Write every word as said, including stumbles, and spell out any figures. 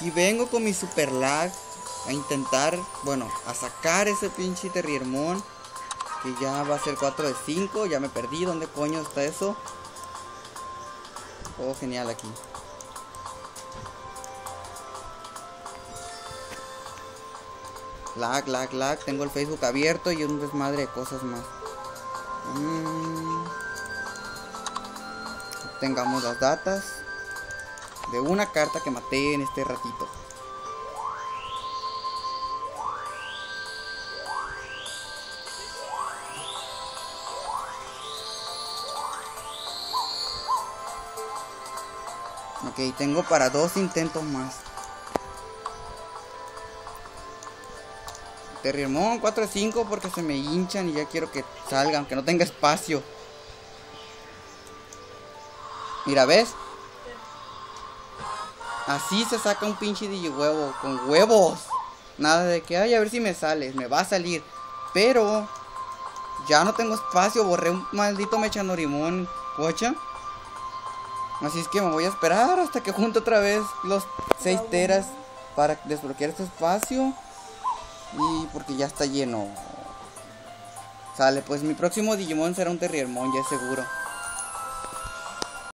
Y vengo con mi super lag a intentar, bueno, a sacar ese pinche Terriermon, que ya va a ser cuatro de cinco. Ya me perdí, ¿dónde coño está eso? Oh, genial aquí. Lag, lag, lag. Tengo el Facebook abierto y un desmadre de cosas más. Mm. Tengamos las datas de una carta que maté en este ratito. Ok, tengo para dos intentos más. Terriermon cuatro de cinco porque se me hinchan y ya quiero que salga, aunque no tenga espacio. Mira, ¿ves? Así se saca un pinche Digihuevo, con huevos. Nada de que, ay, a ver si me sale, me va a salir. Pero ya no tengo espacio, borré un maldito Mechanorimon, cocha. Así es que me voy a esperar hasta que junte otra vez los seis teras para desbloquear este espacio. Y porque ya está lleno. Sale, pues mi próximo Digimon será un Terriermon, ya es seguro.